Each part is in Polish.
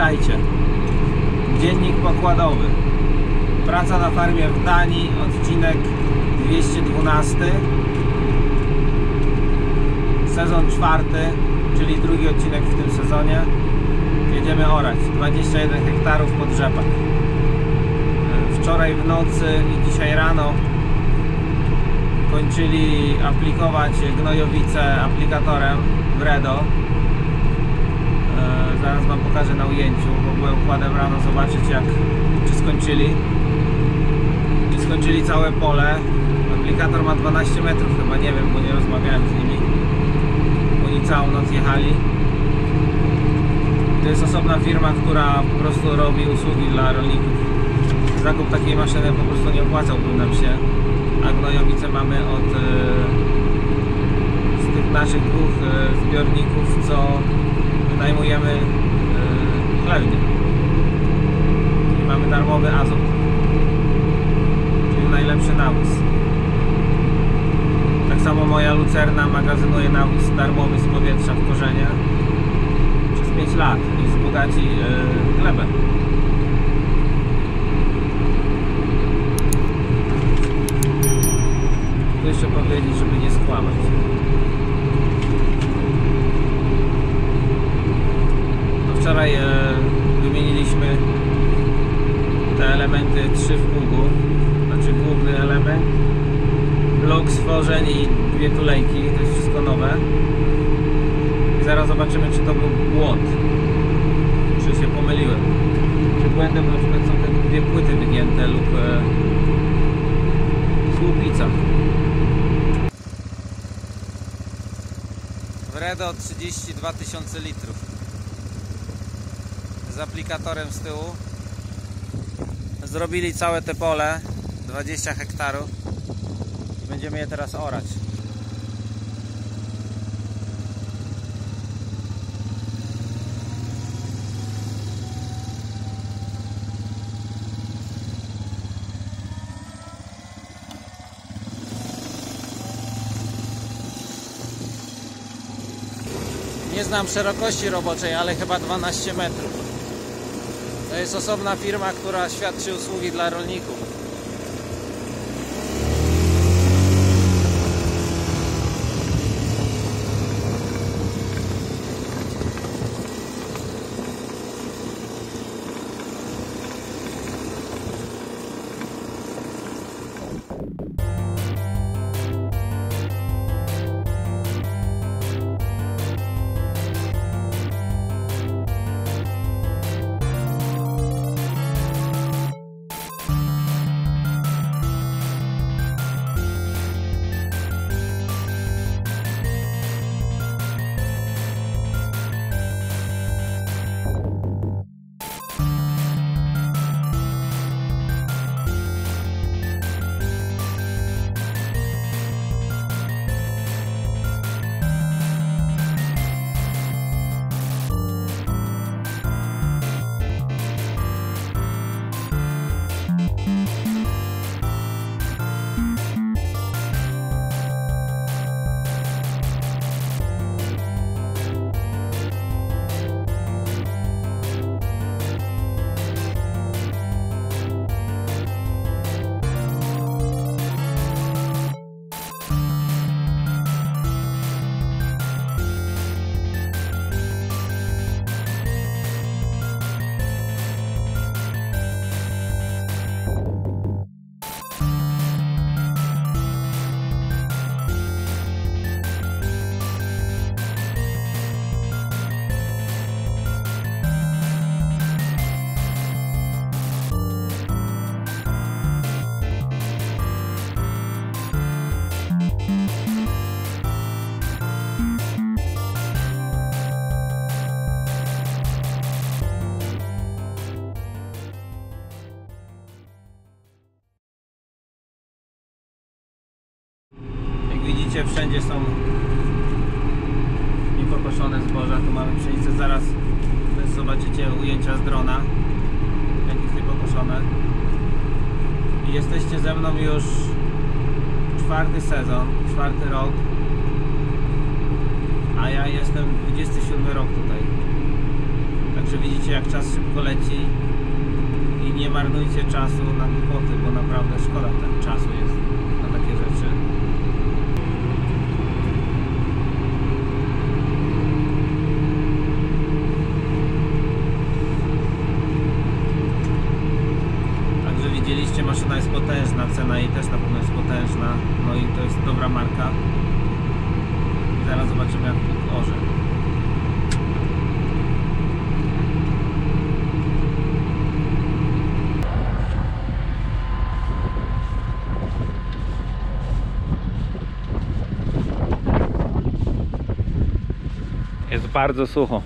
Witajcie. Dziennik pokładowy. Praca na farmie w Danii, odcinek 212. Sezon 4, czyli drugi odcinek w tym sezonie. Jedziemy orać 21 hektarów pod rzepak. Wczoraj w nocy i dzisiaj rano kończyli aplikować gnojowice aplikatorem Vredo. Zaraz wam pokażę na ujęciu, bo byłem układem rano zobaczyć czy skończyli. I skończyli całe pole. Aplikator ma 12 metrów chyba, nie wiem, bo nie rozmawiałem z nimi. Oni całą noc jechali. To jest osobna firma, która po prostu robi usługi dla rolników. Zakup takiej maszyny po prostu nie opłacałby nam się. A gnojowice mamy z tych naszych dwóch zbiorników, co wynajmujemy chlewnię. I mamy darmowy azot, czyli najlepszy nawóz. Tak samo moja lucerna magazynuje nawóz darmowy z powietrza w korzenie przez 5 lat i wzbogaci glebę. Tu jeszcze powiedzieć, żeby nie skłamać. Wczoraj wymieniliśmy te elementy 3 w pługu, znaczy główny element, blok stworzeń i 2 tulejki, to jest wszystko nowe. I zaraz zobaczymy, czy to był błąd, czy się pomyliłem, czy błędem na przykład są te 2 płyty wygięte lub słupica. Vredo 32 000 litrów z aplikatorem z tyłu. Zrobili całe te pole 20 hektarów i będziemy je teraz orać. Nie znam szerokości roboczej, ale chyba 12 metrów. To jest osobna firma, która świadczy usługi dla rolników. Widzicie, wszędzie są niepokoszone zboża. Tu mamy pszenicę, zaraz zobaczycie ujęcia z drona, jak jest niepokoszone. I jesteście ze mną już 4. sezon, 4. rok, a ja jestem 27 rok tutaj. Także widzicie, jak czas szybko leci i nie marnujcie czasu na głupoty, bo naprawdę szkoda ten czasu jest na takie rzeczy. Także widzieliście, maszyna jest potężna, cena jej też na pewno jest potężna, no i to jest dobra marka. I zaraz zobaczymy, jak Bóg orze. Jest bardzo sucho.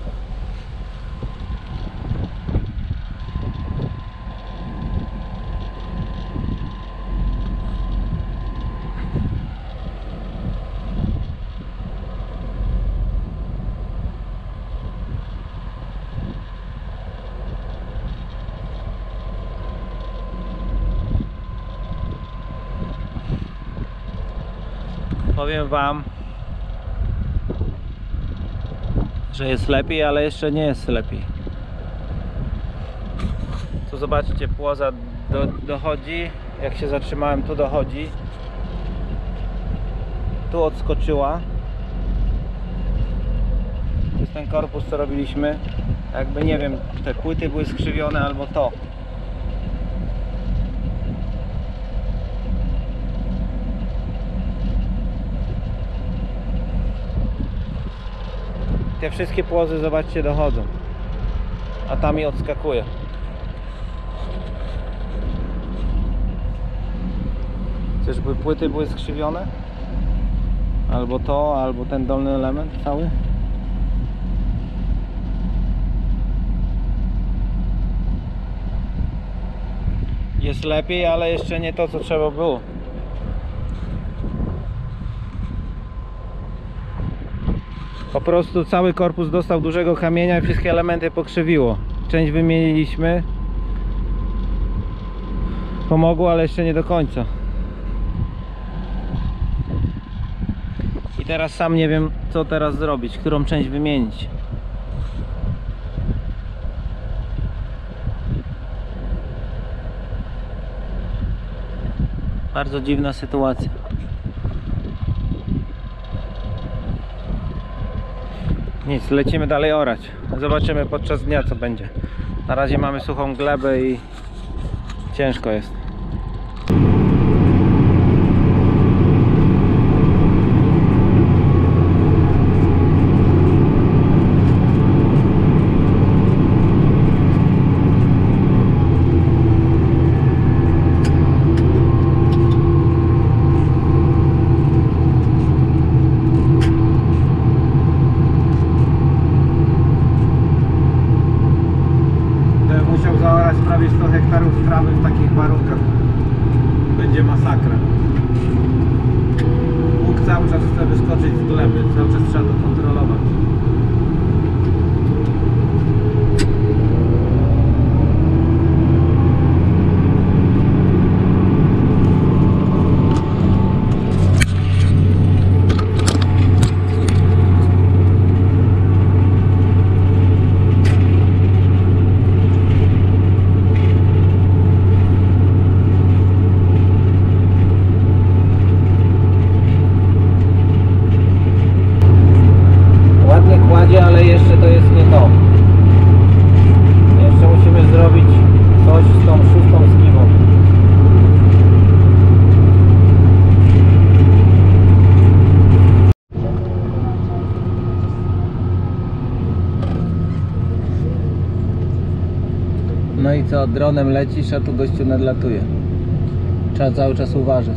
Powiem wam, że jest lepiej, ale jeszcze nie jest lepiej. Tu zobaczcie, płoza dochodzi. Jak się zatrzymałem, tu dochodzi. Tu odskoczyła. To jest ten korpus, co robiliśmy. Jakby, nie wiem, te płyty były skrzywione albo to. Te wszystkie płozy, zobaczcie, dochodzą. A tam mi odskakuje. Czyżby płyty były skrzywione? Albo to, albo ten dolny element cały? Jest lepiej, ale jeszcze nie to, co trzeba było. Po prostu cały korpus dostał dużego kamienia i wszystkie elementy pokrzywiło. Część wymieniliśmy. Pomogło, ale jeszcze nie do końca. I teraz sam nie wiem, co teraz zrobić, którą część wymienić. Bardzo dziwna sytuacja. Nic, lecimy dalej orać. Zobaczymy podczas dnia, co będzie. Na razie mamy suchą glebę i ciężko jest. Prawie 100 hektarów trawy w takich warunkach. Będzie masakra. Łuk cały czas chce wyskoczyć z gleby, cały czas trzeba to kontrolować. Ale jeszcze to jest nie to. Jeszcze musimy zrobić coś z tą szóstą skiwą. No i co, dronem lecisz, a tu gościu nadlatuje. Trzeba cały czas uważać.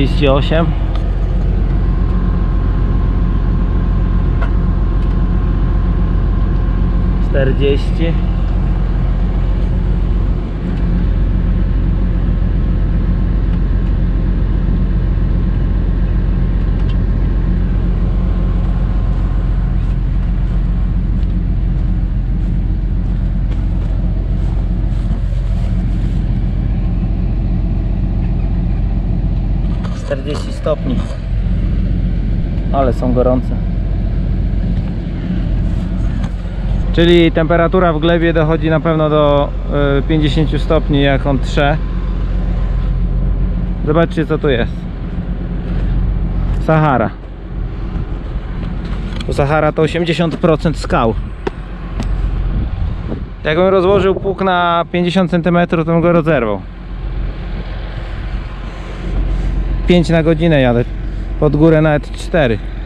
38. Czterdzieści. Stopni, ale są gorące. Czyli temperatura w glebie dochodzi na pewno do 50 stopni, jak on trze. Zobaczcie, co tu jest. Sahara. Tu Sahara to 80% skał. Jakbym rozłożył pług na 50 cm, to bym go rozerwał. 5 na godzinę jadę, pod górę nawet 4.